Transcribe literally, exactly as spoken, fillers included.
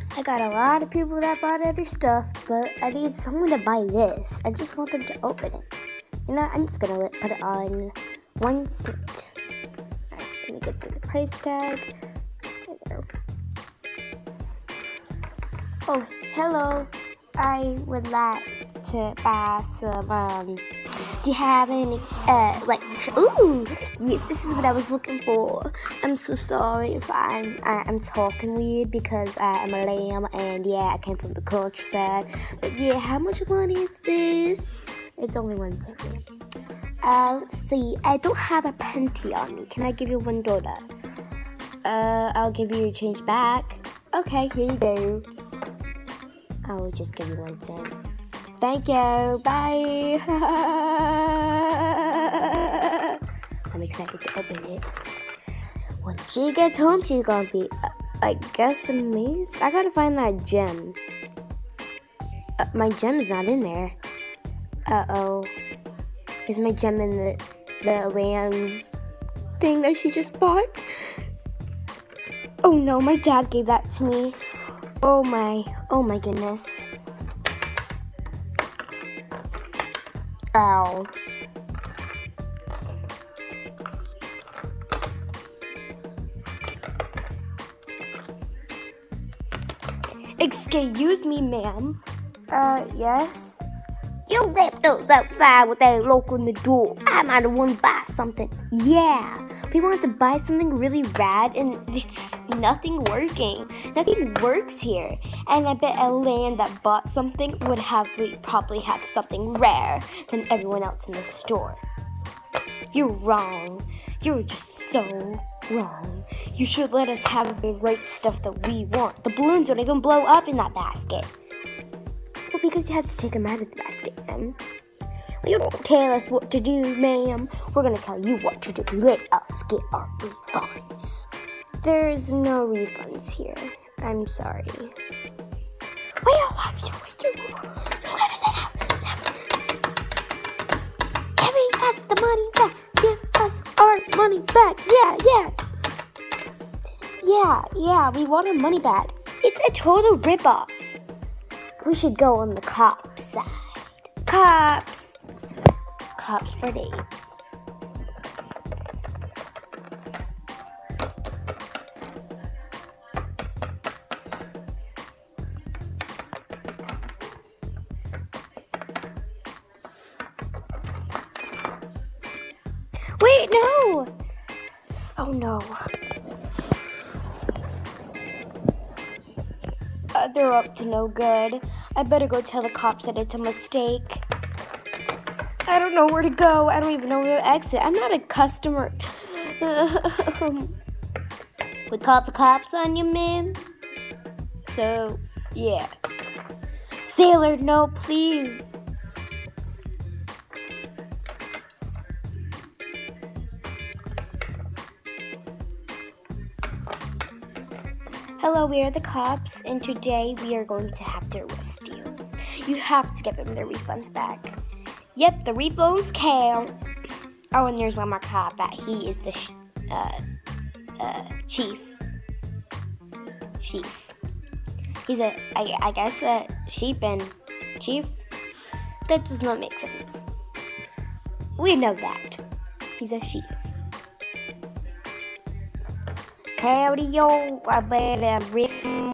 I got a lot of people that bought other stuff, but I need someone to buy this. I just want them to open it. You know, I'm just gonna let, put it on one cent. Alright, let me get the price tag. There. Oh, hello. I would like to buy some, um, do you have any, uh, like, ooh, yes, this is what I was looking for. I'm so sorry if I'm, I, I'm talking weird because I am a lamb and, yeah, I came from the countryside. But, yeah, how much money is this? It's only one cent, ma'am. Uh, let's see, I don't have a penty on me. Can I give you one dollar? Uh, I'll give you your change back. Okay, here you go. I will just give you one cent. Thank you. Bye. I'm excited to open it. When she gets home, she's gonna be, uh, I guess, amazed. I gotta find that gem. Uh, my gem's not in there. Uh-oh. Is my gem in the, the lamb's thing that she just bought? Oh no, my dad gave that to me. Oh my, oh my goodness. Ow. Excuse me, ma'am. Uh, yes? You left those outside without a lock on the door. I might have wanted to buy something. Yeah, we wanted to buy something really rad and it's nothing working. Nothing works here. And I bet a land that bought something would have would probably have something rare than everyone else in the store. You're wrong. You're just so wrong. You should let us have the right stuff that we want. The balloons don't even blow up in that basket. Well, because you have to take them out of the basket, ma'am. Well, you don't tell us what to do, ma'am. We're going to tell you what to do. Let us get our refunds. There's no refunds here. I'm sorry. Wait, why are you waiting? You never said that. Give us the money back. Give us our money back. Yeah, yeah. Yeah, yeah, we want our money back. It's a total ripoff. We should go on the cops side. Cops! Cops for days. Wait, no! Oh no. Uh, they're up to no good. I better go tell the cops that it's a mistake. I don't know where to go. I don't even know where to exit. I'm not a customer. We called the cops on you, man. So, yeah. Sailor, no, please. Hello, we are the cops, and today we are going to have to arrest you. You have to give them their refunds back. Yep, the refunds count. Oh, and there's one more cop that he is the sh uh, uh, chief. Chief. He's a, I, I guess, a sheep and chief. That does not make sense. We know that. He's a sheep. Howdy, yo, I better rip